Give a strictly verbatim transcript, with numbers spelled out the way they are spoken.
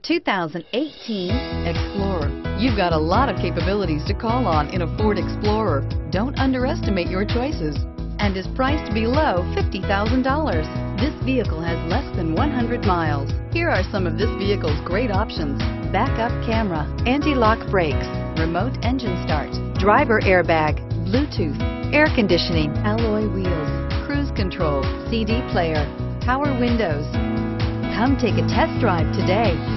two thousand eighteen Explorer. You've got a lot of capabilities to call on in a Ford Explorer. Don't underestimate your choices, and is priced below fifty thousand dollars. This vehicle has less than one hundred miles. Here are some of this vehicle's great options: backup camera, anti-lock brakes, remote engine start, driver airbag, Bluetooth, air conditioning, alloy wheels, cruise control, C D player, power windows. Come take a test drive today.